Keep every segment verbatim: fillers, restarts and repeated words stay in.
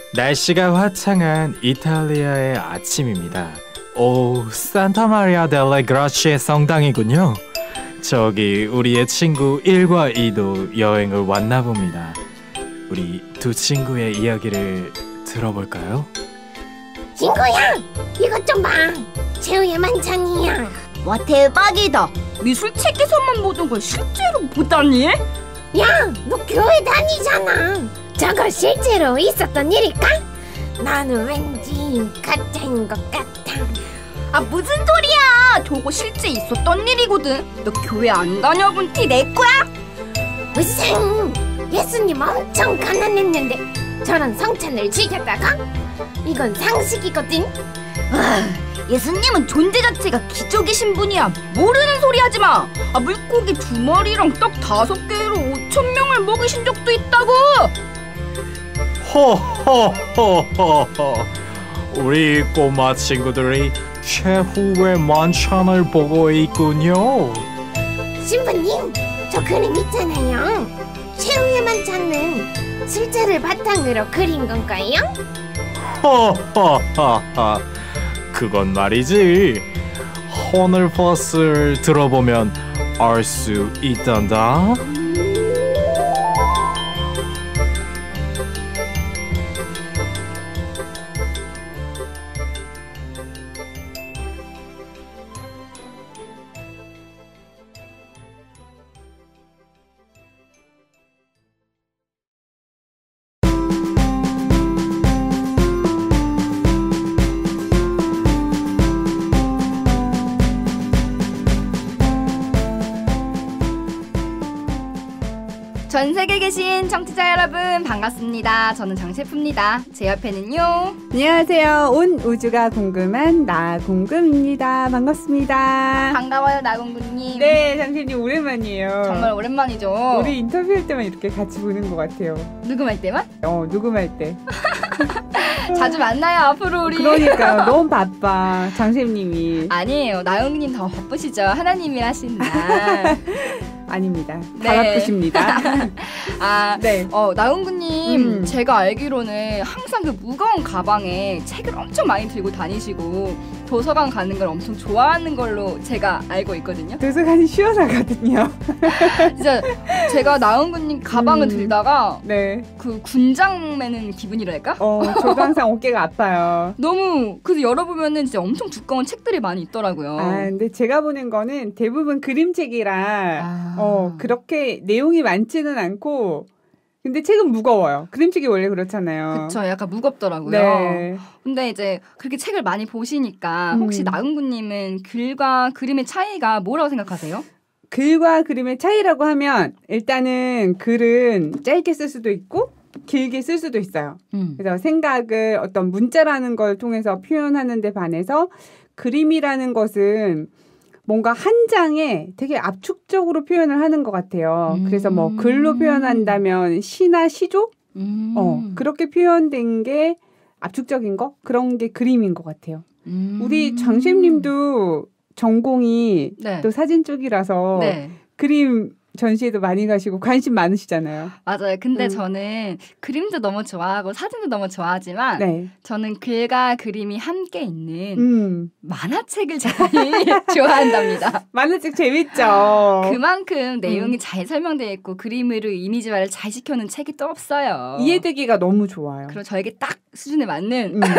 날씨가 화창한 이탈리아의 아침입니다. 오, 산타마리아 델레 그라치의 성당이군요. 저기 우리의 친구 일과 이도 여행을 왔나 봅니다. 우리 두 친구의 이야기를 들어볼까요? 친구야, 이것 좀 봐. 최후의 만찬이야. 와, 대박이다. 미술 책에서만 보던 걸 실제로 보다니? 야, 너 교회 다니잖아. 저거 실제로 있었던 일일까? 나는 왠지 가짜인 것 같아. 아, 무슨 소리야. 저거 실제 있었던 일이거든. 너 교회 안 다녀본 티 낼 거야? 무슨 예수님 엄청 가난했는데 저런 성찬을 즐겼다가? 이건 상식이거든. 아, 예수님은 존재 자체가 기적이신 분이야. 모르는 소리 하지 마. 아, 물고기 두 마리랑 떡 다섯 개로 오천 명을 먹이신 적도 있다고. 호호호호호. 우리 꼬마 친구들이 최후의 만찬을 보고 있군요. 신부님, 저 그림 있잖아요. 최후의 만찬은 실제를 바탕으로 그린 건가요? 하하하하. 그건 말이지. 호널버스를 들어보면 알 수 있단다. 전 세계에 계신 청취자 여러분 반갑습니다. 저는 장 셰프입니다. 제 옆에는요. 안녕하세요. 온 우주가 궁금한 나공금입니다. 반갑습니다. 반가워요, 나공구님. 네, 장신님 오랜만이에요. 정말 오랜만이죠. 우리 인터뷰할 때만 이렇게 같이 보는 것 같아요. 녹음할 때만? 어, 녹음할 때. 자주 만나요, 앞으로 우리. 그러니까요. 너무 바빠, 장셰프님이. 아니에요. 나공구님 더 바쁘시죠. 하나님이 하시는 날. 아닙니다. 네. 다 바쁘십니다. 아, 네. 어, 나은구님, 음. 제가 알기로는 항상 그 무거운 가방에 책을 엄청 많이 들고 다니시고 도서관 가는 걸 엄청 좋아하는 걸로 제가 알고 있거든요. 도서관이 시원하거든요. 진짜 제가 나은구님 가방을 음. 들다가 네. 그 군장 매는 기분이랄까? 어, 저도 항상 어깨가 아파요. 너무 그래서 열어보면은 진짜 엄청 두꺼운 책들이 많이 있더라고요. 아, 근데 제가 보는 거는 대부분 그림책이라 아. 어, 그렇게 내용이 많지는 않고 근데 책은 무거워요. 그림책이 원래 그렇잖아요. 그쵸, 약간 무겁더라고요. 네. 근데 이제 그렇게 책을 많이 보시니까 혹시 음. 나은구님은 글과 그림의 차이가 뭐라고 생각하세요? 글과 그림의 차이라고 하면 일단은 글은 짧게 쓸 수도 있고 길게 쓸 수도 있어요. 음. 그래서 생각을 어떤 문자라는 걸 통해서 표현하는 데 반해서 그림이라는 것은 뭔가 한 장에 되게 압축적으로 표현을 하는 것 같아요. 음. 그래서 뭐 글로 표현한다면 시나 시조? 음. 어, 그렇게 표현된 게 압축적인 거? 그런 게 그림인 것 같아요. 음. 우리 장셰프님도 전공이 네. 또 사진 쪽이라서 네. 그림 전시회도 많이 가시고 관심 많으시잖아요. 맞아요. 근데 음. 저는 그림도 너무 좋아하고 사진도 너무 좋아하지만 네. 저는 글과 그림이 함께 있는 음. 만화책을 제일 좋아한답니다. 만화책 재밌죠. 그만큼 내용이 음. 잘 설명되어 있고 그림으로 이미지화를 잘 시켜놓은 책이 또 없어요. 이해되기가 너무 좋아요. 그리고 저에게 딱 수준에 맞는 음.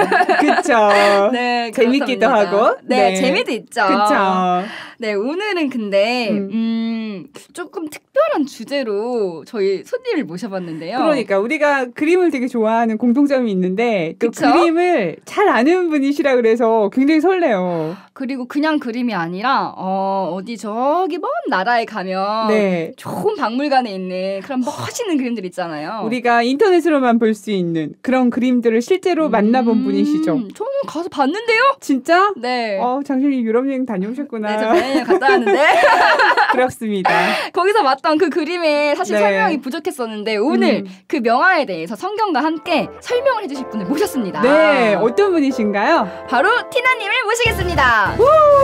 그쵸. 네, 재밌기도 그렇답니다. 하고. 네, 네. 재미도 있죠. 그쵸. 네, 오늘은 근데 음. 음, 조금 특별한 주제로 저희 손님을 모셔봤는데요. 그러니까 우리가 그림을 되게 좋아하는 공통점이 있는데 그 그쵸? 그림을 잘 아는 분이시라 그래서 굉장히 설레요. 그리고 그냥 그림이 아니라 어, 어디 저기 먼 나라에 가면 네. 좋은 박물관에 있는 그런 멋있는 그림들 있잖아요. 우리가 인터넷으로만 볼 수 있는 그런 그림들을 실제로 만나본 음, 분이시죠. 저는 가서 봤는데요. 진짜? 네. 어, 장신이 유럽 여행 다녀오셨구나. 네, 저 여행 갔다 왔는데 부럽습니다. 거기서 봤던 그 그림에 사실 네. 설명이 부족했었는데 오늘 음. 그 명화에 대해서 성경과 함께 설명을 해주실 분을 모셨습니다. 네, 어떤 분이신가요? 바로 티나님을 모시겠습니다.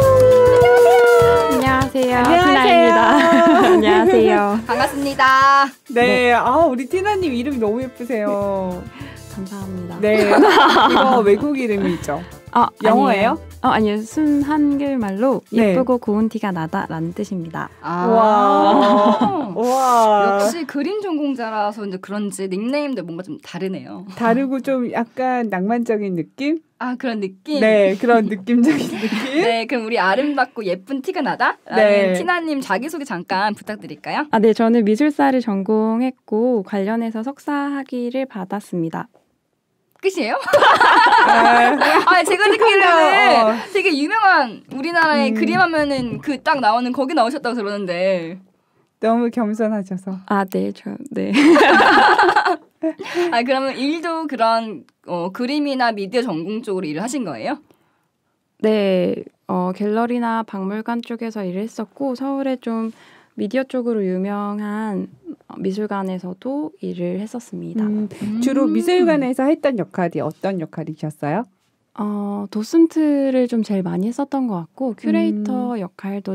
안녕하세요. 안녕하세요. 티나입니다. 안녕하세요. 반갑습니다. 네, 아 우리 티나님 이름이 너무 예쁘세요. 감사합니다. 네. 이거 외국 이름이죠. 아, 영어예요? 아니에요. 어, 아니요. 순 한글말로 네. 예쁘고 고운 티가 나다라는 뜻입니다. 아. 와. 와. 역시 그림 전공자라서 이제 그런지 닉네임도 뭔가 좀 다르네요. 다르고 좀 약간 낭만적인 느낌? 아, 그런 느낌? 네, 그런 느낌적인 느낌? 네, 그럼 우리 아름답고 예쁜 티가 나다? 라는 네. 티나님 자기소개 잠깐 부탁드릴까요? 아, 네. 저는 미술사를 전공했고 관련해서 석사 학위를 받았습니다. 끝이에요? 아, 아, 제가 어. 듣기로는 되게 유명한 우리나라의 음. 그림 하면은 그 딱 나오는 거기 나오셨다고 들었는데. 너무 겸손하셔서. 아, 네. 저 네. 아, 그러면 일도 그런 어, 그림이나 미디어 전공 쪽으로 일을 하신 거예요? 네. 어, 갤러리나 박물관 쪽에서 일을 했었고 서울에 좀 미디어 쪽으로 유명한 미술관에서도 일을 했었습니다. 음, 주로 미술관에서 했던 역할이 어떤 역할이셨어요? 어, 도슨트를 좀 제일 많이 했었던 것 같고 큐레이터 음. 역할도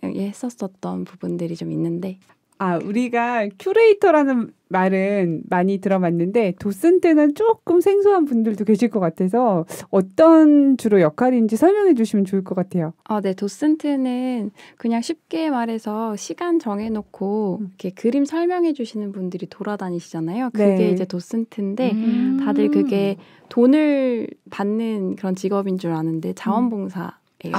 진행했었었던 부분들이 좀 있는데 아, 우리가 큐레이터라는 말은 많이 들어봤는데 도슨트는 조금 생소한 분들도 계실 것 같아서 어떤 주로 역할인지 설명해 주시면 좋을 것 같아요. 아, 네. 도슨트는 그냥 쉽게 말해서 시간 정해놓고 음. 이렇게 그림 설명해 주시는 분들이 돌아다니시잖아요. 그게 네. 이제 도슨트인데 음. 다들 그게 돈을 받는 그런 직업인 줄 아는데 자원봉사예요. 아,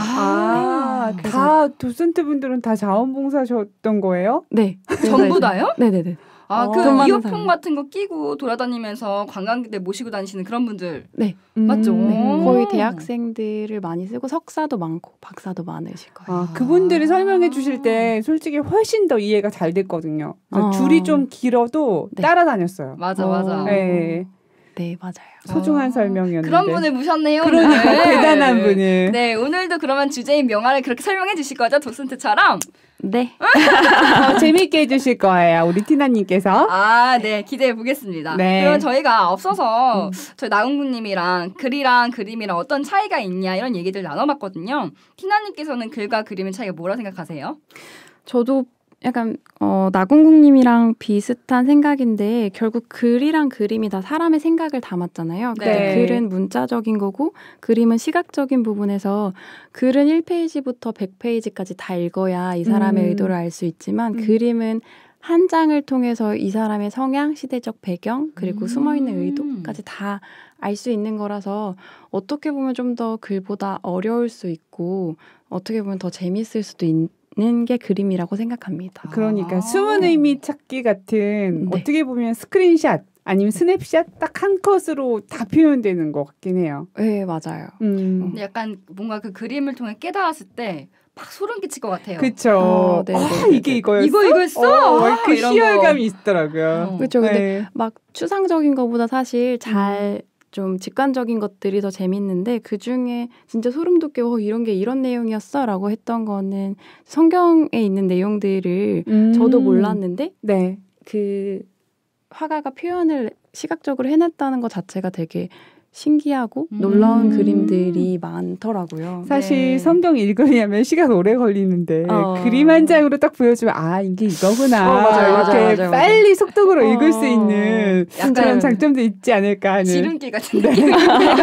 아, 네. 다 도슨트 분들은 다 자원봉사셨던 거예요? 네. 전부 다요? 네네네. 아, 어. 그 돈 많은 이어폰 사람. 같은 거 끼고 돌아다니면서 관광객들 모시고 다니시는 그런 분들. 네. 맞죠? 음. 네. 거의 대학생들을 많이 쓰고 석사도 많고 박사도 많으실 거예요. 아, 그분들이 설명해 주실 때 솔직히 훨씬 더 이해가 잘 됐거든요. 그래서 어. 줄이 좀 길어도 네. 따라다녔어요. 맞아, 맞아. 어. 네. 네, 맞아요. 소중한 어. 설명이었는데. 그런 분을 모셨네요. 그러니까 오늘. 대단한 분을. 네, 오늘도 그러면 주제인 명화를 그렇게 설명해 주실 거죠? 도슨트처럼? 네. 어, 재미있게 해주실 거예요. 우리 티나님께서. 아, 네, 기대해 보겠습니다. 네. 그러면 저희가 앞서서 음. 저희 나훈구님이랑 글이랑 그림이랑 어떤 차이가 있냐 이런 얘기들 나눠봤거든요. 티나님께서는 글과 그림의 차이가 뭐라 생각하세요? 저도 약간 어, 나군국님이랑 비슷한 생각인데 결국 글이랑 그림이 다 사람의 생각을 담았잖아요. 근데 네. 글은 문자적인 거고 그림은 시각적인 부분에서 글은 일 페이지부터 백 페이지까지 다 읽어야 이 사람의 음. 의도를 알 수 있지만 음. 그림은 한 장을 통해서 이 사람의 성향, 시대적 배경, 그리고 음. 숨어있는 의도까지 다 알 수 있는 거라서 어떻게 보면 좀 더 글보다 어려울 수 있고 어떻게 보면 더 재밌을 수도 있는 게 그림이라고 생각합니다. 그러니까 아. 숨은 의미 찾기 같은 네. 어떻게 보면 스크린샷 아니면 스냅샷 딱 한 컷으로 다 표현되는 것 같긴 해요. 네, 맞아요. 음. 근데 약간 뭔가 그 그림을 통해 깨달았을 때 막 소름 끼칠 것 같아요. 그쵸. 어, 네, 아, 네, 네, 이게 네. 이거였어? 이거 이거였어? 어, 아, 그 이런 희열감이 거. 있더라고요. 어. 그렇죠. 근데 네. 막 추상적인 것보다 사실 잘 좀 직관적인 것들이 더 재밌는데 그 중에 진짜 소름 돋게 어, 이런 게 이런 내용이었어라고 했던 거는 성경에 있는 내용들을 음. 저도 몰랐는데 네. 그 화가가 표현을 시각적으로 해냈다는 것 자체가 되게 신기하고 음. 놀라운 그림들이 많더라고요. 사실 네. 성경 읽으려면 시간 오래 걸리는데 어. 그림 한 장으로 딱 보여주면 아 이게 이거구나 어, 맞아요, 이렇게 맞아요, 맞아요, 빨리 속독으로 어. 읽을 수 있는 약간 그런 장점도 있지 않을까 하는. 지름길 같은 느낌이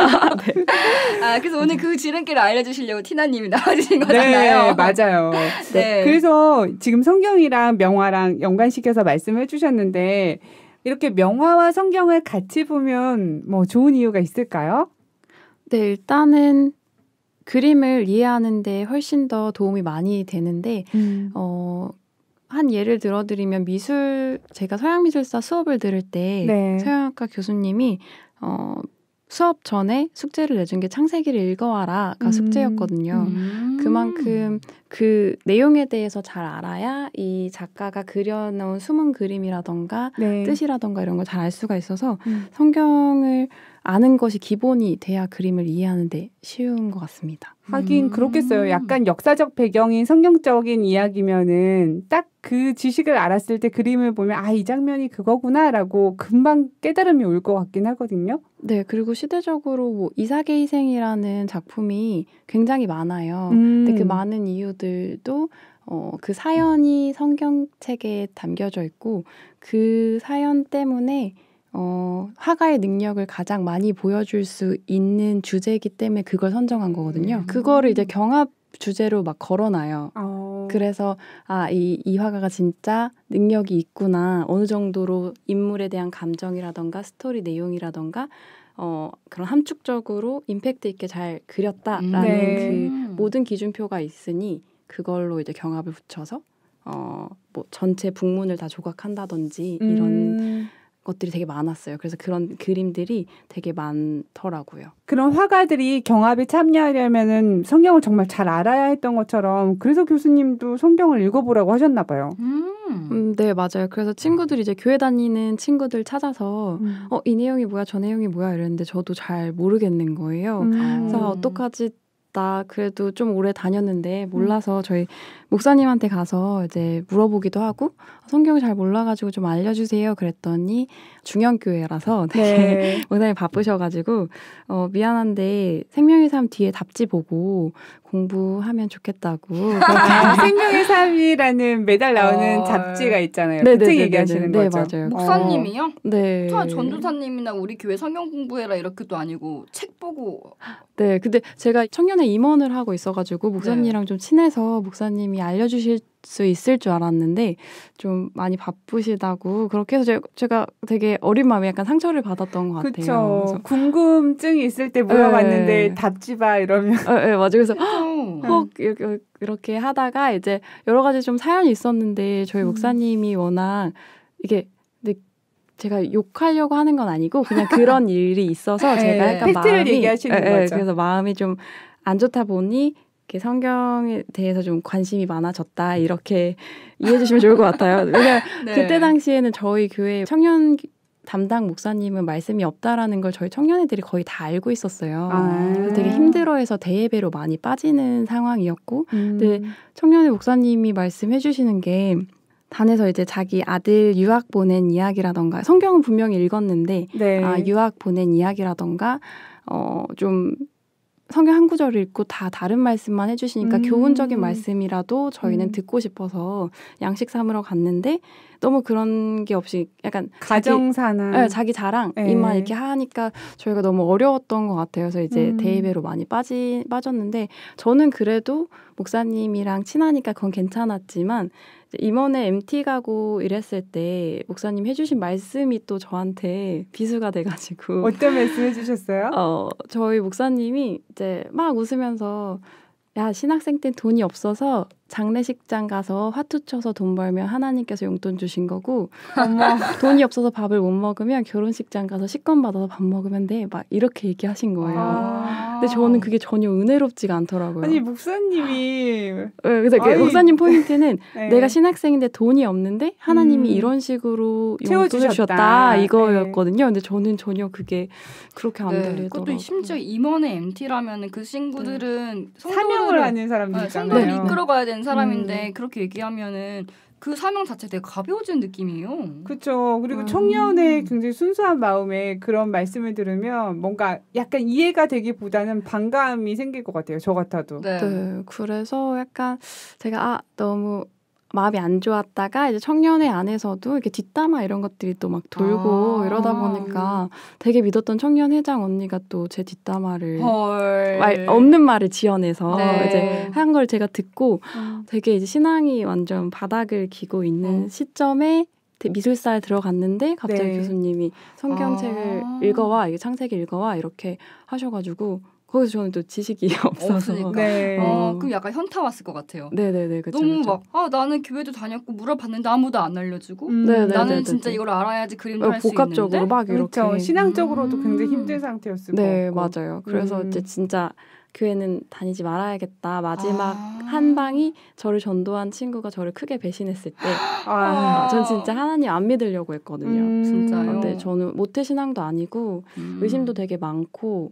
네. 아, 그래서 오늘 그 지름길을 알려주시려고 티나님이 나와주신 거잖아요. 네, 맞아요. 네. 그래서 지금 성경이랑 명화랑 연관시켜서 말씀해 주셨는데 이렇게 명화와 성경을 같이 보면 뭐 좋은 이유가 있을까요? 네, 일단은 그림을 이해하는데 훨씬 더 도움이 많이 되는데 음. 어, 한 예를 들어드리면 미술 제가 서양미술사 수업을 들을 때 네. 서양학과 교수님이 어, 수업 전에 숙제를 내준 게 창세기를 읽어와라가 음. 숙제였거든요. 음. 그만큼 그 내용에 대해서 잘 알아야 이 작가가 그려놓은 숨은 그림이라던가 네. 뜻이라던가 이런 걸 잘 알 수가 있어서 음. 성경을 아는 것이 기본이 돼야 그림을 이해하는 데 쉬운 것 같습니다. 하긴 음. 그렇겠어요. 약간 역사적 배경인 성경적인 이야기면은 딱 그 지식을 알았을 때 그림을 보면 아, 이 장면이 그거구나라고 금방 깨달음이 올 것 같긴 하거든요. 네, 그리고 시대적으로 뭐 이삭의 희생이라는 작품이 굉장히 많아요. 음. 근데 그 많은 이유들도 어, 그 사연이 성경책에 담겨져 있고 그 사연 때문에 어, 화가의 능력을 가장 많이 보여줄 수 있는 주제이기 때문에 그걸 선정한 거거든요. 음. 그거를 이제 경합 주제로 막 걸어놔요. 어. 그래서 아, 이, 이 화가가 진짜 능력이 있구나. 어느 정도로 인물에 대한 감정이라던가 스토리 내용이라던가 어, 그런 함축적으로 임팩트 있게 잘 그렸다라는 네. 그 모든 기준표가 있으니 그걸로 이제 경합을 붙여서 어, 뭐 전체 북문을 다 조각한다든지 이런 음. 것들이 되게 많았어요. 그래서 그런 그림들이 되게 많더라고요. 그런 화가들이 경합에 참여하려면은 성경을 정말 잘 알아야 했던 것처럼 그래서 교수님도 성경을 읽어보라고 하셨나 봐요. 음. 음, 네, 맞아요. 그래서 친구들이 이제 교회 다니는 친구들 찾아서 음. 어, 이 내용이 뭐야, 저 내용이 뭐야 이랬는데 저도 잘 모르겠는 거예요. 음. 그래서 아, 어떡하지? 나 그래도 좀 오래 다녔는데 몰라서 저희 목사님한테 가서 이제 물어보기도 하고 성경을 잘 몰라가지고 좀 알려주세요. 그랬더니 중형교회라서 되게 네. 목사님 바쁘셔가지고 어, 미안한데 생명의 삶 뒤에 답지 보고 공부하면 좋겠다고. 아, 생명의 삶이라는 매달 나오는 어. 잡지가 있잖아요. 네, 그 책 네, 네, 얘기하시는 네, 네, 거죠. 맞아요. 목사님이요? 네. 저 전도사님이나 우리 교회 성경 공부해라 이렇게도 아니고 책 보고 네, 근데 제가 청년회 임원을 하고 있어가지고 목사님이랑 좀 친해서 목사님이 알려주실 수 있을 줄 알았는데 좀 많이 바쁘시다고 그렇게 해서 제가, 제가 되게 어린 마음에 약간 상처를 받았던 것 같아요. 그렇죠. 그래서 궁금증이 있을 때 물어봤는데 네. 답지 봐 이러면 네, 네, 맞아요. 그래서 어. 혹 이렇게, 이렇게 하다가 이제 여러 가지 좀 사연이 있었는데 저희 음. 목사님이 워낙 이게 근데 제가 욕하려고 하는 건 아니고 그냥 그런 일이 있어서 네, 제가 약간 팩트를 마음이 얘기하시는 네, 네, 거죠. 그래서 마음이 좀 안 좋다 보니 이렇게 성경에 대해서 좀 관심이 많아졌다 이렇게 이해해 주시면 좋을 것 같아요. 왜냐면 네. 그때 당시에는 저희 교회 청년 담당 목사님은 말씀이 없다라는 걸 저희 청년애들이 거의 다 알고 있었어요. 아. 그래서 되게 힘들어해서 대예배로 많이 빠지는 상황이었고 음. 네. 청년회 목사님이 말씀해 주시는 게 단에서 이제 자기 아들 유학 보낸 이야기라던가 성경은 분명히 읽었는데 네. 아, 유학 보낸 이야기라던가 어, 좀 성경 한 구절을 읽고 다 다른 말씀만 해주시니까 음. 교훈적인 말씀이라도 저희는 음. 듣고 싶어서 양식 삼으러 갔는데 너무 그런 게 없이 약간 가정사나 자기, 네, 자기 자랑입만 네. 이렇게 하니까 저희가 너무 어려웠던 것 같아요. 그래서 이제 음. 대예배로 많이 빠지, 빠졌는데 저는 그래도 목사님이랑 친하니까 그건 괜찮았지만 임원에 엠티 가고 이랬을 때 목사님 해주신 말씀이 또 저한테 비수가 돼가지고 어떤 말씀 해주셨어요? 어, 저희 목사님이 이제 막 웃으면서 야 신학생 땐 돈이 없어서 장례식장 가서 화투 쳐서 돈 벌면 하나님께서 용돈 주신 거고 어머. 돈이 없어서 밥을 못 먹으면 결혼식장 가서 식권 받아서 밥 먹으면 돼 막 이렇게 얘기하신 거예요. 아. 근데 저는 그게 전혀 은혜롭지가 않더라고요. 아니 목사님이 네, 그래서 그 아니, 목사님 포인트는 네. 내가 신학생인데 돈이 없는데 하나님이 음. 이런 식으로 채워주셨다. 용돈을 주셨다 이거였거든요. 근데 저는 전혀 그게 그렇게 안 네. 들리더라고요. 그것도 심지어 임원의 엠티라면 그 친구들은 사명을 하는 네, 사람들이잖아요. 성도를 네. 이끌어가야 되는 사람인데 음. 그렇게 얘기하면은 그 사명 자체 되게 가벼워지는 느낌이에요. 그렇죠. 그리고 음. 청년의 굉장히 순수한 마음에 그런 말씀을 들으면 뭔가 약간 이해가 되기보다는 반감이 생길 것 같아요. 저 같아도. 네. 네, 그래서 약간 제가 아 너무 마음이 안 좋았다가 이제 청년회 안에서도 이렇게 뒷담화 이런 것들이 또 막 돌고 아. 이러다 보니까 되게 믿었던 청년 회장 언니가 또 제 뒷담화를 헐. 말, 없는 말을 지어내서 네. 이제 한 걸 제가 듣고 음. 되게 이제 신앙이 완전 바닥을 기고 있는 어. 시점에 대- 미술사에 들어갔는데 갑자기 네. 교수님이 성경책을 아. 읽어와 이게 창세기 읽어와 이렇게 하셔가지고 거기서 저는 또 지식이 없어서 없으니까. 네. 어, 어. 그럼 약간 현타 왔을 것 같아요. 네네네 그쵸, 너무 그쵸. 막 아 나는 교회도 다녔고 물어봤는데 아무도 안 알려주고 음. 네, 네, 나는 네, 진짜 네. 이걸 알아야지 그림을 어, 할 수 복합적으로 있는데 막 이렇게 그렇죠. 신앙적으로도 음. 굉장히 힘든 상태였을 네 것 같고. 맞아요. 그래서 음. 이제 진짜 교회는 다니지 말아야겠다. 마지막 아. 한 방이 저를 전도한 친구가 저를 크게 배신했을 때 아. 전 진짜 하나님 안 믿으려고 했거든요. 음. 진짜요? 근데 저는 모태신앙도 아니고 음. 의심도 되게 많고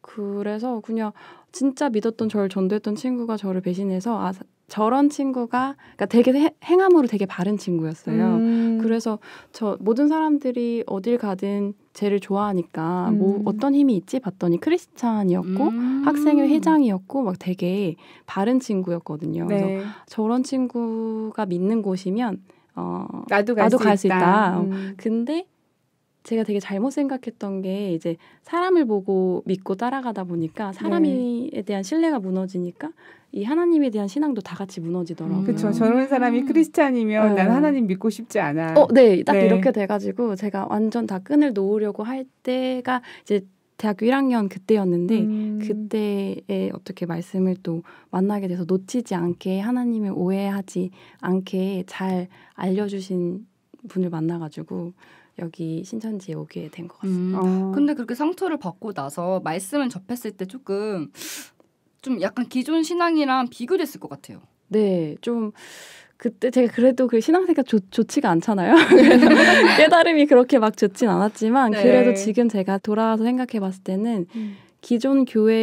그래서 그냥 진짜 믿었던 저를 전도했던 친구가 저를 배신해서 아 저런 친구가 그러니까 되게 해- 행함으로 되게 바른 친구였어요. 음. 그래서 저 모든 사람들이 어딜 가든 쟤를 좋아하니까 뭐 음. 어떤 힘이 있지 봤더니 크리스찬이었고 음. 학생회 회장이었고 막 되게 바른 친구였거든요. 그래서 네. 저런 친구가 믿는 곳이면 어 나도 갈 나도 수 갈 수 있다. 있다. 음. 근데 제가 되게 잘못 생각했던 게 이제 사람을 보고 믿고 따라가다 보니까 사람에 대한 신뢰가 무너지니까 이 하나님에 대한 신앙도 다 같이 무너지더라고요. 그렇죠. 저런 사람이 크리스찬이면 네. 난 하나님 믿고 싶지 않아. 어, 네, 딱 네. 이렇게 돼가지고 제가 완전 다 끈을 놓으려고 할 때가 이제 대학교 일 학년 그때였는데 음. 그때에 어떻게 말씀을 또 만나게 돼서 놓치지 않게 하나님을 오해하지 않게 잘 알려주신 분을 만나가지고 여기 신천지에 오게 된 것 같습니다. 음. 어. 근데 그렇게 상처를 받고 나서 말씀을 접했을 때 조금 좀 약간 기존 신앙이랑 비교됐을 것 같아요. 네, 좀 그때 제가 그래도 그 신앙생활 좋, 좋지가 않잖아요. 깨달음이 그렇게 막 좋진 않았지만 네. 그래도 지금 제가 돌아와서 생각해봤을 때는 음. 기존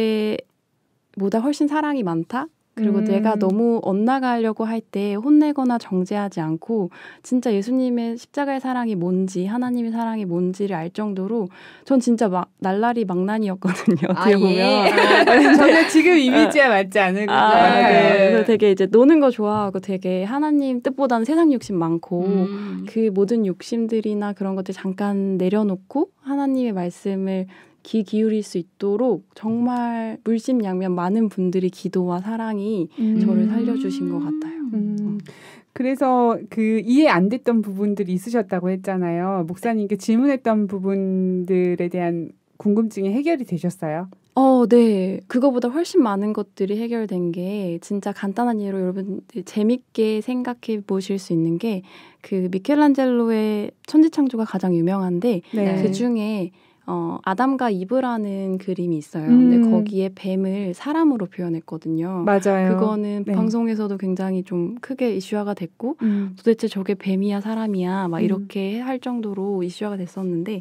교회보다 훨씬 사랑이 많다. 그리고 음. 내가 너무 엇나가려고 할 때 혼내거나 정죄하지 않고 진짜 예수님의 십자가의 사랑이 뭔지 하나님의 사랑이 뭔지를 알 정도로 전 진짜 막 날라리 망난이었거든요. 어떻게 아, 보면. 예. 저는 지금 이미지와 맞지 않을 것 아, 같아요. 네. 그래서 되게 이제 노는 거 좋아하고 되게 하나님 뜻보다는 세상 욕심 많고 음. 그 모든 욕심들이나 그런 것들 잠깐 내려놓고 하나님의 말씀을 귀 기울일 수 있도록 정말 물심양면 많은 분들이 기도와 사랑이 음. 저를 살려주신 것 같아요. 음. 그래서 그 이해 안 됐던 부분들이 있으셨다고 했잖아요. 목사님께 질문했던 부분들에 대한 궁금증이 해결이 되셨어요? 어, 네. 그거보다 훨씬 많은 것들이 해결된 게 진짜 간단한 예로 여러분들 재밌게 생각해 보실 수 있는 게 그 미켈란젤로의 천지창조가 가장 유명한데 네. 그 중에 어, 아담과 이브라는 그림이 있어요. 음. 근데 거기에 뱀을 사람으로 표현했거든요. 맞아요. 그거는 네. 방송에서도 굉장히 좀 크게 이슈화가 됐고 음. 도대체 저게 뱀이야 사람이야 막 음. 이렇게 할 정도로 이슈화가 됐었는데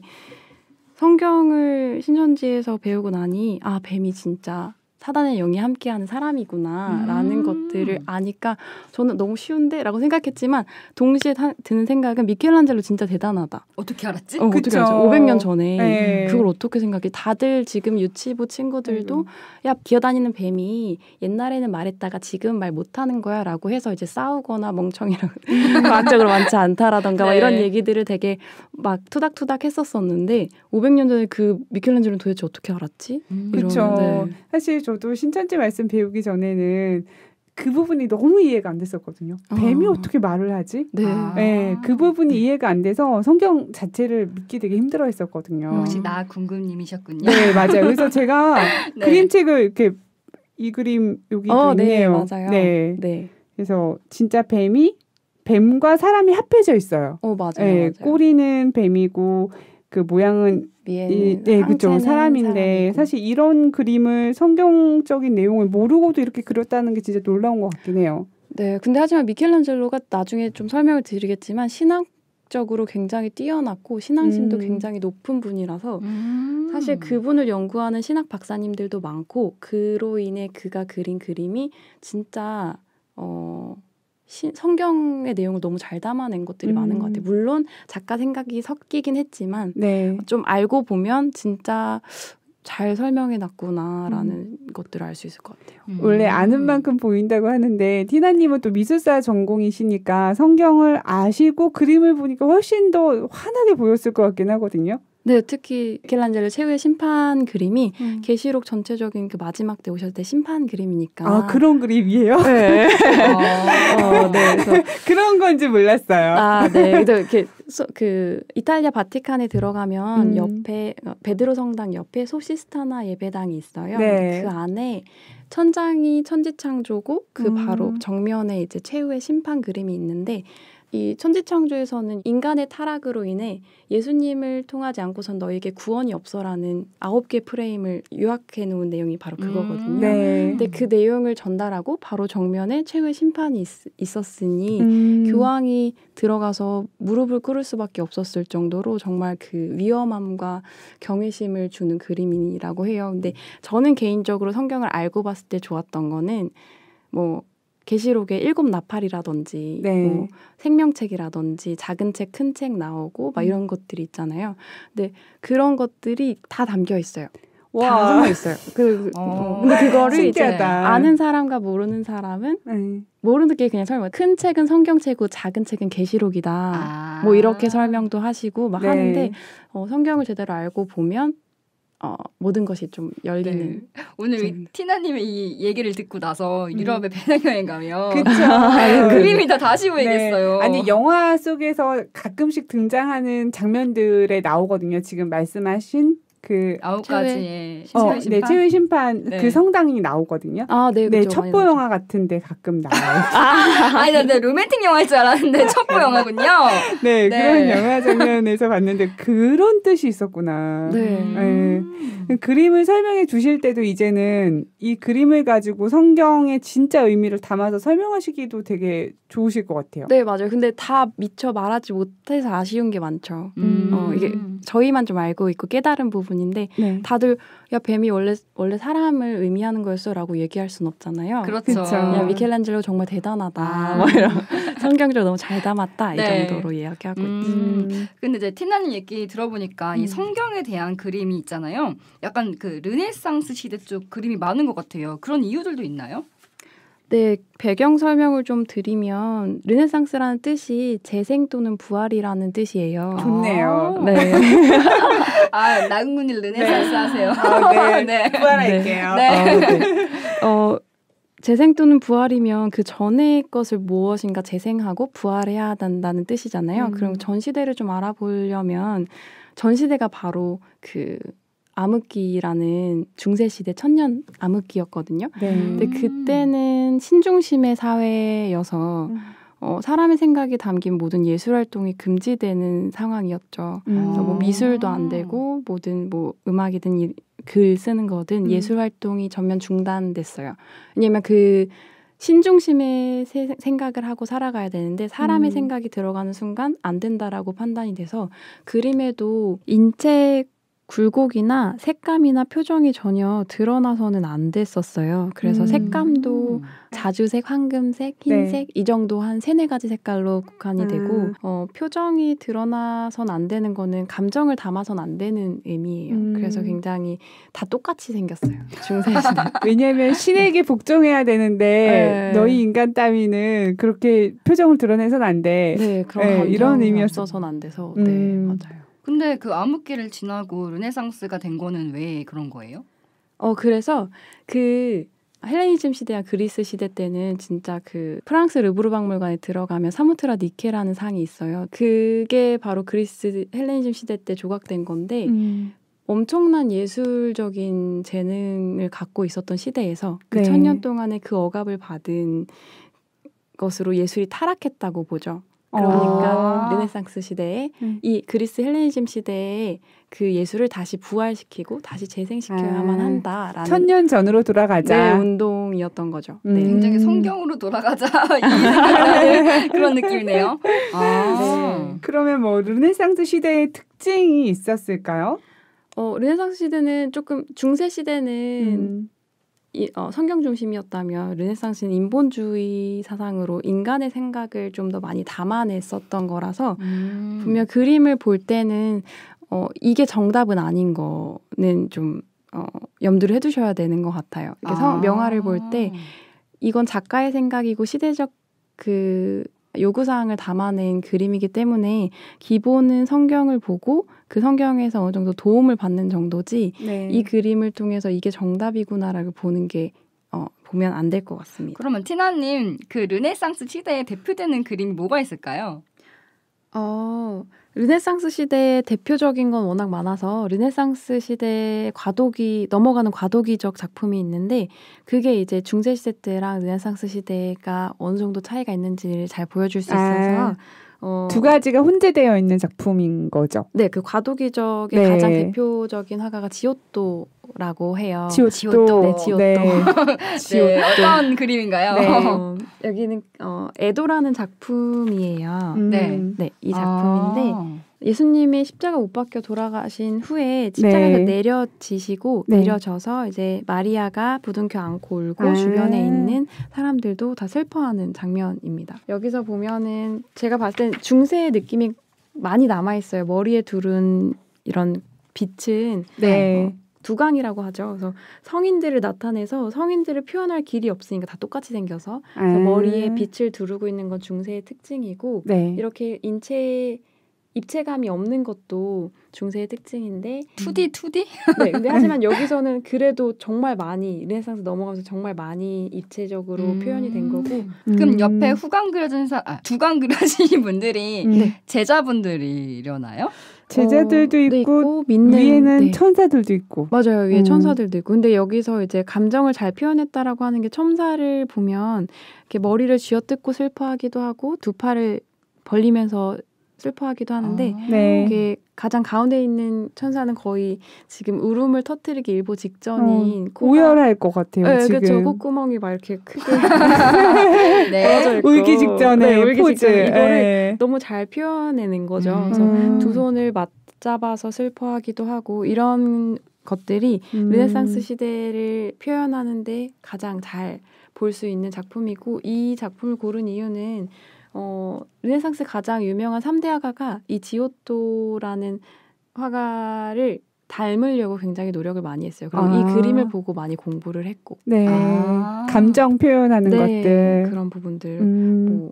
성경을 신천지에서 배우고 나니 아 뱀이 진짜 사단의 영이 함께하는 사람이구나라는 음. 것들을 아니까 저는 너무 쉬운데? 라고 생각했지만 동시에 타, 드는 생각은 미켈란젤로 진짜 대단하다. 어떻게 알았지? 어, 어떻게 그쵸. 알았지? 오백 년 전에 네. 그걸 어떻게 생각해? 다들 지금 유치부 친구들도 음. 야 기어다니는 뱀이 옛날에는 말했다가 지금 말 못하는 거야 라고 해서 이제 싸우거나 멍청이라고 과학적으로 많지 않다라던가 막 네. 이런 얘기들을 되게 막 투닥투닥 했었었는데 오백 년 전에 그 미켈란젤로는 도대체 어떻게 알았지? 음. 이런, 그렇죠. 네. 사실 저도 신천지 말씀 배우기 전에는 그 부분이 너무 이해가 안 됐었거든요. 어. 뱀이 어떻게 말을 하지? 네. 아. 네, 그 부분이 이해가 안 돼서 성경 자체를 믿기 되게 힘들어했었거든요. 역시 나 궁금님이셨군요. 네, 맞아요. 그래서 제가 네. 그림책을 이렇게 이 그림 여기도 어, 네, 있네요. 맞아요. 네. 네. 그래서 진짜 뱀이 뱀과 사람이 합해져 있어요. 어, 맞아요. 네, 맞아요. 꼬리는 뱀이고 그 모양은 위에는 이, 네, 그렇죠. 상체는 사람인데 사람이고. 사실 이런 그림을 성경적인 내용을 모르고도 이렇게 그렸다는 게 진짜 놀라운 것 같긴 해요. 네, 근데 하지만 미켈란젤로가 나중에 좀 설명을 드리겠지만 신학적으로 굉장히 뛰어났고 신앙심도 음. 굉장히 높은 분이라서 음. 사실 그분을 연구하는 신학 박사님들도 많고 그로 인해 그가 그린 그림이 진짜 어, 시, 성경의 내용을 너무 잘 담아낸 것들이 음. 많은 것 같아요. 물론 작가 생각이 섞이긴 했지만 네. 좀 알고 보면 진짜 잘 설명해놨구나라는 음. 것들을 알 수 있을 것 같아요. 음. 원래 아는 만큼 보인다고 하는데 티나님은 또 미술사 전공이시니까 성경을 아시고 그림을 보니까 훨씬 더 환하게 보였을 것 같긴 하거든요. 네, 특히 미켈란젤로 최후의 심판 그림이 음. 계시록 전체적인 그 마지막 때 오셨을 때 심판 그림이니까. 아 그런 그림이에요? 네. 어. 어, 네. 그래서 그런 건지 몰랐어요. 아, 네. 그래서 이렇게 소, 그 이탈리아 바티칸에 들어가면 음. 옆에 어, 베드로 성당 옆에 소시스타나 예배당이 있어요. 네. 근데 그 안에 천장이 천지창조고 그 음. 바로 정면에 이제 최후의 심판 그림이 있는데 이 천지창조에서는 인간의 타락으로 인해 예수님을 통하지 않고선 너에게 구원이 없어라는 아홉 개 프레임을 요약해 놓은 내용이 바로 그거거든요. 음. 네. 근데 그 내용을 전달하고 바로 정면에 최후의 심판이 있, 있었으니 음. 교황이 들어가서 무릎을 꿇을 수밖에 없었을 정도로 정말 그 위험함과 경외심을 주는 그림이라고 해요. 근데 저는 개인적으로 성경을 알고 봤을 때 좋았던 거는 뭐 계시록의 일곱 나팔이라든지 네. 뭐 생명책이라든지 작은 책, 큰 책 나오고 막 음. 이런 것들이 있잖아요. 근데 그런 것들이 다 담겨 있어요. 다 숨어 있어요. 그, 어. 근데 그거를 이제 신기하다. 아는 사람과 모르는 사람은 네. 모르는 게 그냥 설명. 큰 책은 성경책이고 작은 책은 계시록이다. 아. 뭐 이렇게 설명도 하시고 막 네. 하는데 어, 성경을 제대로 알고 보면 어, 모든 것이 좀 열리는. 네. 오늘 재밌네. 티나님의 이 얘기를 듣고 나서 유럽에 배낭여행 가면 그쵸. 그림이 다 다시 보이겠어요. 네. 아니 영화 속에서 가끔씩 등장하는 장면들에 나오거든요. 지금 말씀하신 그 아홉 가지의 어, 최후의 네, 심판. 최후의 심판 네. 그 성당이 나오거든요. 아, 네, 네, 그쵸. 많이 첩보 나오죠. 영화 같은데 가끔 나와요. 아니, 나, 나 로맨틱 영화일 줄 알았는데 첩보 영화군요. 네, 네. 그런 영화 장면에서 봤는데 그런 뜻이 있었구나. 네. 음. 네. 그림을 설명해 주실 때도 이제는 이 그림을 가지고 성경의 진짜 의미를 담아서 설명하시기도 되게 좋으실 것 같아요. 네, 맞아요. 근데 다 미처 말하지 못해서 아쉬운 게 많죠. 음. 어, 이게 저희만 좀 알고 있고 깨달은 부분인데 네. 다들 야 뱀이 원래 원래 사람을 의미하는 거였어라고 얘기할 순 없잖아요. 그렇죠. 그쵸. 야 미켈란젤로 정말 대단하다. 아. 뭐 이런 성경적으로 너무 잘 담았다 네. 이 정도로 이야기하고 있죠. 음. 음. 근데 이제 티나님 얘기 들어보니까 이 음. 성경에 대한 그림이 있잖아요. 약간 그 르네상스 시대 쪽 그림이 많은 것 같아요. 그런 이유들도 있나요? 네, 배경 설명을 좀 드리면 르네상스라는 뜻이 재생 또는 부활이라는 뜻이에요. 좋네요. 아. 네. 아, 나군님 르네상스 네. 하세요. 아, 네. 네. 부활할게요. 네. 어, 네. 어, 재생 또는 부활이면 그 전의 것을 무엇인가 재생하고 부활해야 한다는 뜻이잖아요. 음. 그럼 전 시대를 좀 알아보려면 전 시대가 바로 그 암흑기라는 중세 시대 천년 암흑기였거든요. 네. 근데 그때는 신중심의 사회여서 음. 어, 사람의 생각이 담긴 모든 예술 활동이 금지되는 상황이었죠. 음. 그래서 뭐 미술도 안 되고 모든 뭐 음악이든 이, 글 쓰는 거든 음. 예술 활동이 전면 중단됐어요. 왜냐면 그 신중심의 세, 생각을 하고 살아가야 되는데 사람의 음. 생각이 들어가는 순간 안 된다라고 판단이 돼서 그림에도 인체 굴곡이나 색감이나 표정이 전혀 드러나서는 안 됐었어요. 그래서 음. 색감도 자주색, 황금색, 흰색 네. 이 정도 한 세네 가지 색깔로 국한이 음. 되고 어, 표정이 드러나선 안 되는 거는 감정을 담아선 안 되는 의미예요. 음. 그래서 굉장히 다 똑같이 생겼어요. 중세시대. 왜냐하면 신에게 복종해야 되는데 네. 너희 인간 따위는 그렇게 표정을 드러내선 안 돼. 네, 그런 네, 감정이 이런 의미였어. 없어서는 안 돼서 음. 네, 맞아요. 근데 그 암흑기를 지나고 르네상스가 된 거는 왜 그런 거예요? 어 그래서 그 헬레니즘 시대와 그리스 시대 때는 진짜 그 프랑스 르브르 박물관에 들어가면 사모트라 니케라는 상이 있어요. 그게 바로 그리스 헬레니즘 시대 때 조각된 건데 음. 엄청난 예술적인 재능을 갖고 있었던 시대에서 그 네. 천년 동안에 그 억압을 받은 것으로 예술이 타락했다고 보죠. 그러니까 아. 르네상스 시대에 음. 이 그리스 헬레니즘 시대에 그 예술을 다시 부활시키고 다시 재생시켜야만 아. 한다라는 천년 전으로 돌아가자. 네, 운동이었던 거죠. 음. 네. 굉장히 성경으로 돌아가자 이 생각나는 그런 느낌이네요. 아. 네. 그러면 뭐 르네상스 시대의 특징이 있었을까요? 어, 르네상스 시대는 조금 중세 시대는 음. 이, 어, 성경 중심이었다면 르네상스는 인본주의 사상으로 인간의 생각을 좀 더 많이 담아냈었던 거라서 음. 분명 그림을 볼 때는 어, 이게 정답은 아닌 거는 좀 어, 염두를 해두셔야 되는 것 같아요. 이렇게 성, 명화를 볼 때 이건 작가의 생각이고 시대적 그 요구사항을 담아낸 그림이기 때문에 기본은 성경을 보고 그 성경에서 어느 정도 도움을 받는 정도지 네. 이 그림을 통해서 이게 정답이구나라고 보는 게 어, 보면 안 될 것 같습니다. 그러면 티나님 그 르네상스 시대에 대표되는 그림이 뭐가 있을까요? 어, 르네상스 시대의 대표적인 건 워낙 많아서 르네상스 시대의 과도기 넘어가는 과도기적 작품이 있는데 그게 이제 중세 시대 때랑 르네상스 시대가 어느 정도 차이가 있는지를 잘 보여줄 수 있어서 아. 어, 두 가지가 혼재되어 있는 작품인 거죠. 네, 그 과도기적의 네. 가장 대표적인 화가가 지오토라고 해요. 지오토. 지오토. 네, 지오토. 네. 네, 지오토. 어떤 그림인가요? 네. 어, 여기는 어, 에도라는 작품이에요. 음. 네. 네, 이 작품인데 아. 예수님이 십자가 못 박혀 돌아가신 후에 십자가에서 네. 내려지시고 네. 내려져서 이제 마리아가 부둥켜 안고 울고 아. 주변에 있는 사람들도 다 슬퍼하는 장면입니다. 여기서 보면은 제가 봤을 땐 중세의 느낌이 많이 남아 있어요. 머리에 두른 이런 빛은 네. 어, 두강이라고 하죠. 그래서 성인들을 나타내서 성인들을 표현할 길이 없으니까 다 똑같이 생겨서 그래서 아. 머리에 빛을 두르고 있는 건 중세의 특징이고 네. 이렇게 인체 입체감이 없는 것도 중세의 특징인데 투디 투디? 네, 근데 하지만 여기서는 그래도 정말 많이 르네상스 넘어가면서 정말 많이 입체적으로 음. 표현이 된 거고 그럼 음. 옆에 후광 그려진 사, 아, 두광 그려진 분들이 음. 네. 제자분들이려나요? 제자들도 어, 있고, 네, 있고 믿는 위에는 네. 천사들도 있고. 맞아요. 위에 음. 천사들도 있고. 근데 여기서 이제 감정을 잘 표현했다라고 하는 게 첨사를 보면 이렇게 머리를 쥐어뜯고 슬퍼하기도 하고 두 팔을 벌리면서 슬퍼하기도 하는데 아. 네. 이게 가장 가운데 있는 천사는 거의 지금 울음을 터뜨리기 일보 직전인 코가 오열할 것 같아요. 네, 지금. 그렇죠. 콧구멍이 막 이렇게 크게 네. 벌어져 있고. 울기 직전에 네, 울기 포즈. 직전에 이거를 네. 너무 잘 표현해낸 거죠. 음. 그래서 음. 두 손을 맞잡아서 슬퍼하기도 하고 이런 것들이 음. 르네상스 시대를 표현하는데 가장 잘 볼 수 있는 작품이고 이 작품을 고른 이유는 어, 르네상스 가장 유명한 삼 대 화가가 이 지오토라는 화가를 닮으려고 굉장히 노력을 많이 했어요. 그리고 아. 이 그림을 보고 많이 공부를 했고 네. 아. 감정 표현하는 네, 것들. 그런 부분들 음. 뭐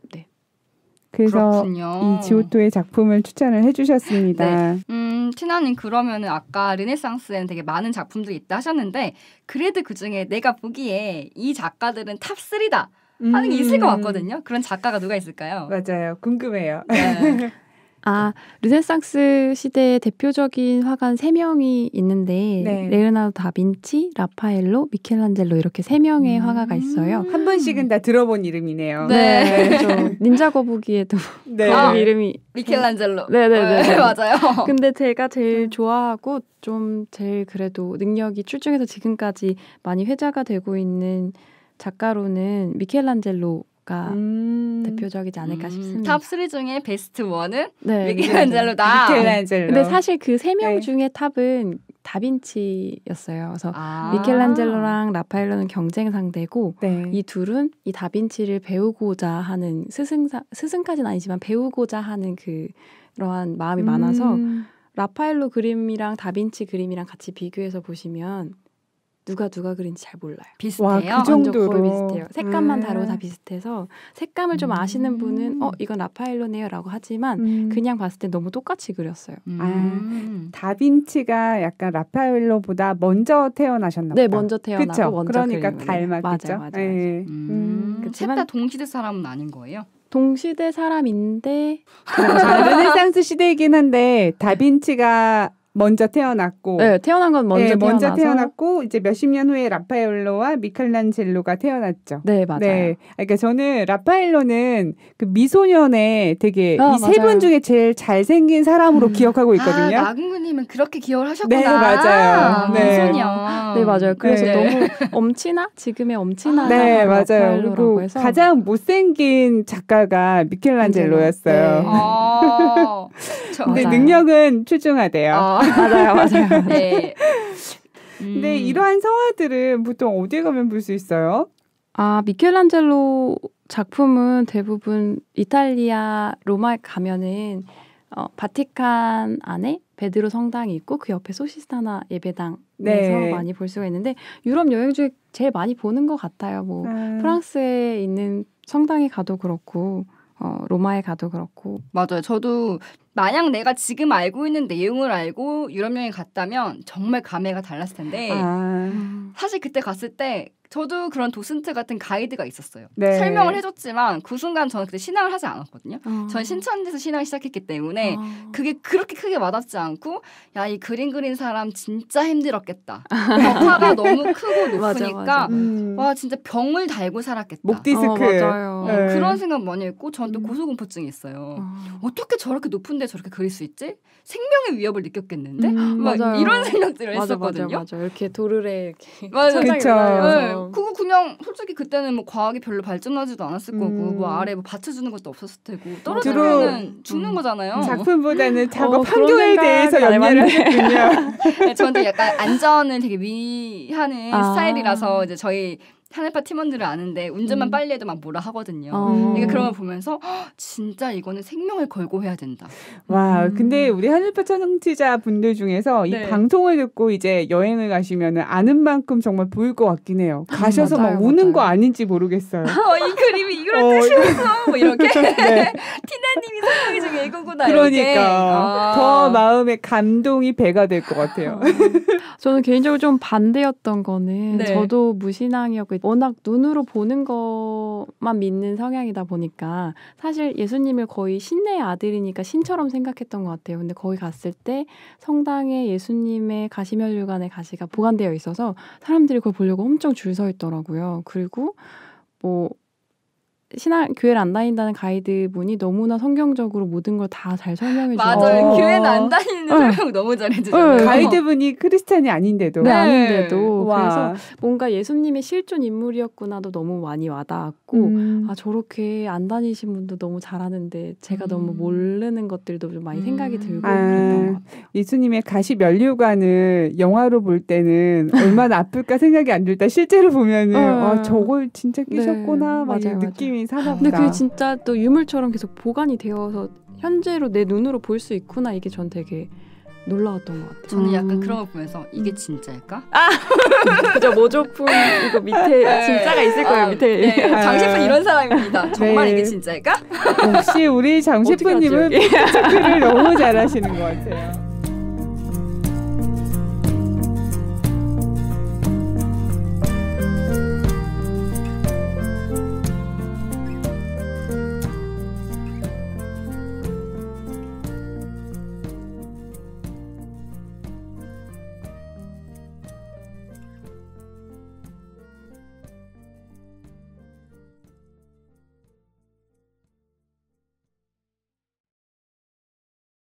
그래서 그렇군요. 이 지오토의 작품을 추천을 해주셨습니다. 음, 티나님 그러면은 아까 르네상스에는 되게 많은 작품들이 있다 하셨는데 그래도 그중에 내가 보기에 이 작가들은 탑삼이다 하는 게 있을 것 같거든요. 그런 작가가 누가 있을까요? 맞아요. 궁금해요. 네. 아, 르네상스 시대의 대표적인 화가는 세 명이 있는데 네. 레오나르도 다빈치, 라파엘로, 미켈란젤로 이렇게 세 명의 음. 화가가 있어요. 한 번씩은 다 들어본 이름이네요. 네. 그렇죠. 닌자 거북이에도 네. 아. 그 이름이 미켈란젤로. 네네네. 네, 맞아요. 근데 제가 제일 좋아하고 좀 제일 그래도 능력이 출중해서 지금까지 많이 회자가 되고 있는 작가로는 미켈란젤로가 음. 대표적이지 않을까 음, 싶습니다. 탑삼 중에 베스트 원은 네, 미켈란젤로다. 미켈란젤로. 근데 사실 그 세 명 네. 중에 탑은 다빈치였어요. 그래서 아. 미켈란젤로랑 라파엘로는 경쟁 상대고 네. 이 둘은 이 다빈치를 배우고자 하는 스승사 스승까지는 아니지만 배우고자 하는 그 그러한 마음이 많아서 음. 라파엘로 그림이랑 다빈치 그림이랑 같이 비교해서 보시면 누가 누가 그린지 잘 몰라요. 비슷해요. 와, 그 완전 정도로. 거의 비슷해요. 색감만 아. 다르고 다 비슷해서 색감을 좀 아시는 분은 어 이건 라파엘로네요라고 하지만 음. 그냥 봤을 때 너무 똑같이 그렸어요. 음. 다빈치가 약간 라파엘로보다 먼저 태어나셨나 보다. 네, 먼저 태어나고 그쵸? 먼저 그러니까 그림을. 닮았겠죠. 맞아요, 맞아요. 맞아요. 예. 음. 음. 그치만- 셋다 동시대 사람은 아닌 거예요? 동시대 사람인데 아, 르네상스 시대이긴 한데 다빈치가 먼저 태어났고 네, 태어난 건 먼저 네, 태어나서 먼저 태어났고 이제 몇십 년 후에 라파엘로와 미켈란젤로가 태어났죠. 네, 맞아요. 네, 그러니까 저는 라파엘로는 그 미소년의 되게 아, 이 세 분 맞아요. 중에 제일 잘생긴 사람으로 음. 기억하고 있거든요. 아, 나군구님은 그렇게 기억을 하셨구나. 네, 맞아요. 네. 미소년. 네, 맞아요. 그래서 네. 너무 엄친아? 지금의 엄친아 네, 맞아요. 라파엘로라고 그리고 해서 가장 못생긴 작가가 미켈란젤로였어요. 네. 어, 저, 근데 맞아요. 능력은 출중하대요. 어, 맞아요, 맞아요. 네. 근데 음. 이러한 성화들은 보통 어디에 가면 볼 수 있어요? 아, 미켈란젤로 작품은 대부분 이탈리아 로마에 가면은 어, 바티칸 안에 베드로 성당이 있고 그 옆에 소시스타나 예배당에서 네. 많이 볼 수가 있는데 유럽 여행 중에 제일 많이 보는 것 같아요. 뭐 아, 프랑스에 있는 성당에 가도 그렇고 어, 로마에 가도 그렇고 맞아요. 저도 만약 내가 지금 알고 있는 내용을 알고 유럽 여행 갔다면 정말 감회가 달랐을 텐데 아, 사실 그때 갔을 때 저도 그런 도슨트 같은 가이드가 있었어요. 네. 설명을 해줬지만 그 순간 저는 그때 신앙을 하지 않았거든요. 어. 전 신천지에서 신앙을 시작했기 때문에 어. 그게 그렇게 크게 와닿지 않고 야, 이 그림 그린 사람 진짜 힘들었겠다. 벽화가 너무 크고 맞아, 높으니까 맞아. 음, 와 진짜 병을 달고 살았겠다. 목 디스크. 어, 맞아요. 어, 네. 그런 생각 많이 했고 저는 또 음. 고소공포증이 있어요. 어. 어떻게 저렇게 높은데 저렇게 그릴 수 있지? 생명의 위협을 느꼈겠는데? 음, 막 맞아요. 이런 생각들을 맞아, 했었거든요. 맞아, 맞아. 이렇게 도르래 이렇게 맞아요. 천장에 그쵸. 네, 올라가서. 그거 그냥 솔직히 그때는 뭐 과학이 별로 발전하지도 않았을 음. 거고 뭐 아래 뭐 받쳐주는 것도 없었을 테고 주로- 떨어지면은 죽는 음. 거잖아요. 작품보다는 작업 어, 그런 환경에 대해서 생각이 안 연기를 해봤네. 하셨군요. 네, 저는 약간 안전을 되게 위하는 아. 스타일이라서 이제 저희 하늘파 팀원들을 아는데 운전만 음. 빨리 해도 막 뭐라 하거든요. 어. 그러니까 그런 걸 보면서 "헉, 진짜 이거는 생명을 걸고 해야 된다. 와, 음. 근데 우리 하늘파 청취자 분들 중에서 네. 이 방송을 듣고 이제 여행을 가시면은 아는 만큼 정말 보일 것 같긴 해요. 가셔서 맞아요, 막 우는 맞아요. 거 아닌지 모르겠어요. 어, 이 그림이 이런 어, 뜻이었어. 뭐 이렇게 네. 티나님이 설명해 중에 이거구나. 이렇게. 그러니까 아. 더 마음에 감동이 배가 될 것 같아요. 저는 개인적으로 좀 반대였던 거는 네. 저도 무신앙이었고 워낙 눈으로 보는 것만 믿는 성향이다 보니까 사실 예수님을 거의 신의 아들이니까 신처럼 생각했던 것 같아요. 근데 거기 갔을 때 성당에 예수님의 가시면류관의 가시가 보관되어 있어서 사람들이 그걸 보려고 엄청 줄 서 있더라고요. 그리고 뭐 신앙 교회를 안 다닌다는 가이드분이 너무나 성경적으로 모든 걸 다 잘 설명해 맞아요. 주셔서 어. 교회는 안 다니는 어. 설명 너무 잘해주잖아요. 네. 가이드분이 크리스찬이 아닌데도. 네, 네. 아닌데도 와. 그래서 뭔가 예수님의 실존 인물이었구나도 너무 많이 와닿았고 음. 아 저렇게 안 다니신 분도 너무 잘하는데 제가 음. 너무 모르는 것들도 좀 많이 생각이 음. 들고 아. 그랬던 것 같아요. 예수님의 가시 면류관을 영화로 볼 때는 얼마나 아플까 생각이 안 들다 실제로 보면은 어. 아 저걸 진짜 네, 끼셨구나 막 맞아요, 이 느낌이 사나 보다. 근데 그게 진짜 또 유물처럼 계속 보관이 되어서 현재로 내 눈으로 볼 수 있구나 이게 전 되게 놀라웠던 것 같아요. 저는 약간 음. 그런 걸 보면서 이게 진짜일까? 그죠 모조품 이거 밑에 진짜가 있을 거예요 아, 밑에. 네, 아. 장셰프는 이런 사람입니다. 정말 네. 이게 진짜일까? 역시 우리 장 어떻게 셰프님은 알았지, 팩트체크를 너무 잘하시는 것 같아요.